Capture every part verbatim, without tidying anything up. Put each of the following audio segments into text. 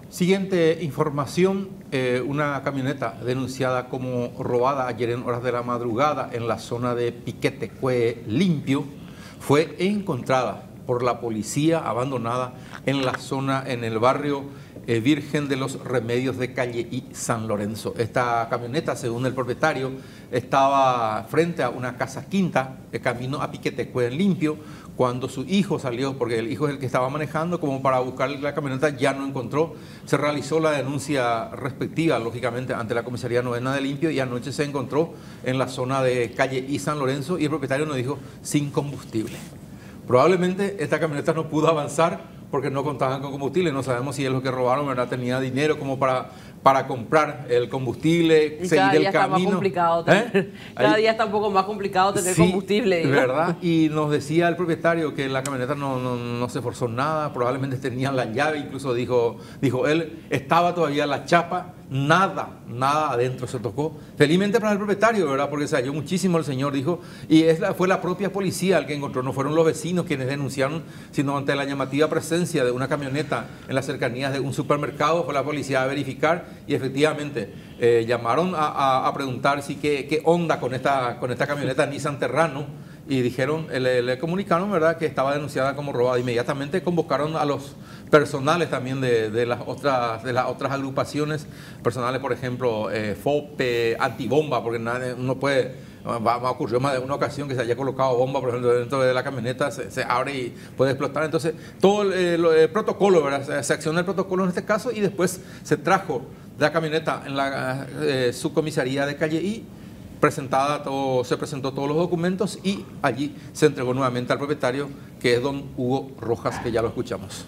Siguiente información, eh, una camioneta denunciada como robada ayer en horas de la madrugada en la zona de Piquetecue Limpio fue encontrada por la policía abandonada en la zona, en el barrio eh, Virgen de los Remedios de Calle y San Lorenzo. Esta camioneta, según el propietario, estaba frente a una casa quinta, de camino a Piquetecue Limpio, cuando su hijo salió, porque el hijo es el que estaba manejando, como para buscar la camioneta, ya no encontró. Se realizó la denuncia respectiva, lógicamente, ante la Comisaría Novena de Limpio, y anoche se encontró en la zona de Calle y San Lorenzo, y el propietario nos dijo, sin combustible. Probablemente esta camioneta no pudo avanzar porque no contaban con combustible. No sabemos si es lo que robaron, ¿verdad? Tenía dinero como para, para comprar el combustible, y seguir cada día el camino. Está más complicado tener, ¿Eh? Cada Ahí, día está un poco más complicado tener sí, combustible. ¿no? ¿Verdad? Y nos decía el propietario que la camioneta no, no, no se forzó nada, probablemente tenían la llave, incluso dijo, dijo él, estaba todavía la chapa, nada, nada adentro se tocó. Felizmente para el propietario, ¿verdad? Porque se halló muchísimo el señor, dijo, y es la, fue la propia policía el que encontró, no fueron los vecinos quienes denunciaron, sino ante la llamativa presencia de una camioneta en las cercanías de un supermercado, fue la policía a verificar y efectivamente eh, llamaron a, a, a preguntar si qué, qué onda con esta, con esta camioneta Nissan Terrano, y dijeron, le, le comunicaron, ¿verdad?, que estaba denunciada como robada. Inmediatamente convocaron a los personales también de, de, las, otras, de las otras agrupaciones, personales, por ejemplo, eh, FOPE, antibomba, porque nadie, uno puede, va, va a ocurrir más de una ocasión que se haya colocado bomba, por ejemplo, dentro de la camioneta, se, se abre y puede explotar. Entonces, todo el, el, el protocolo, ¿verdad?, se, se acciona el protocolo en este caso, y después se trajo de la camioneta en la eh, subcomisaría de Calle I, presentada todo, se presentó todos los documentos y allí se entregó nuevamente al propietario, que es don Hugo Rojas, que ya lo escuchamos.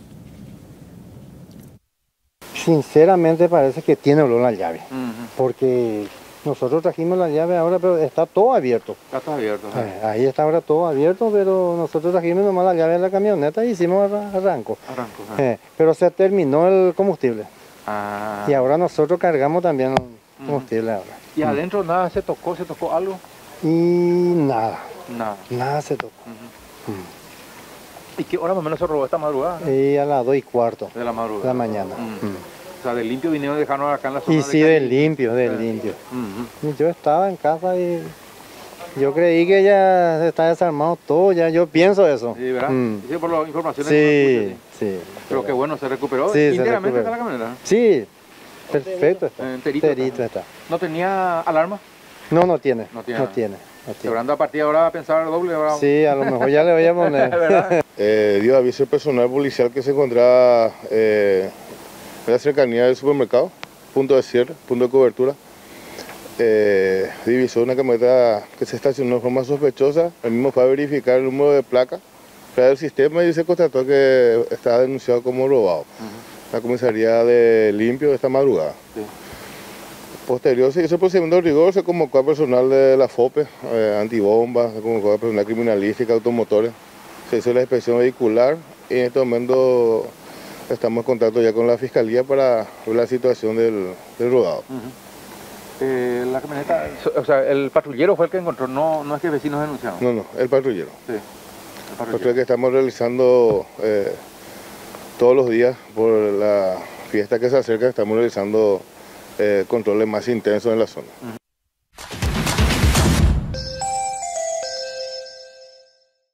Sinceramente parece que tiene olor a la llave, uh-huh. porque nosotros trajimos la llave ahora, pero está todo abierto. Está todo abierto. Eh, ahí está ahora todo abierto, pero nosotros trajimos nomás la llave de la camioneta y hicimos arranco. Arranco eh, pero se terminó el combustible. Ah. Y ahora nosotros cargamos también el combustible uh-huh. ahora. ¿Y adentro nada se tocó? ¿Se tocó algo? Y nada. Nada. Nada se tocó. Uh-huh. uh. ¿Y qué hora más o menos se robó esta madrugada? ¿No? Y a las dos y cuarto. De la madrugada. De la mañana. Uh-huh. Uh. O sea, de limpio vinieron a dejarnos acá en la zona. Y de sí, de limpio, de limpio. Uh-huh. Yo estaba en casa y yo creí que ya está desarmado todo, ya yo pienso eso. Sí, ¿verdad? Mm. Sí, por las informaciones. Sí, que sí, sí. Pero qué bueno, se recuperó. Sí, ¿Íntegramente está la camioneta? Sí. Perfecto está. Enterito, Enterito está. ¿No tenía alarma? No, no tiene. No tiene. No tiene. No tiene. Logrando a partir de ahora a pensar doble. Ahora... Sí, a lo mejor ya le voy a poner. eh, dio aviso al personal policial que se encontraba eh, en la cercanía del supermercado, punto de cierre, punto de cobertura. Eh, divisó una camioneta que se estacionó de forma sospechosa. El mismo fue a verificar el número de placa del sistema y se constató que estaba denunciado como robado. Uh-huh. La comisaría de Limpio esta madrugada. Sí. Posterior se hizo el procedimiento de rigor, se convocó a personal de la FOPE, eh, antibomba, se convocó a personal criminalística, automotores, se hizo la inspección vehicular y en este momento estamos en contacto ya con la fiscalía para ver la situación del, del rodado. Uh-huh. eh, la camioneta, o sea, el patrullero fue el que encontró, no, no es que vecinos denunciaron. No, no, el patrullero. Sí, el patrullero. Patrullero que estamos realizando eh, todos los días por la fiesta que se acerca, estamos realizando eh, controles más intensos en la zona. Uh-huh.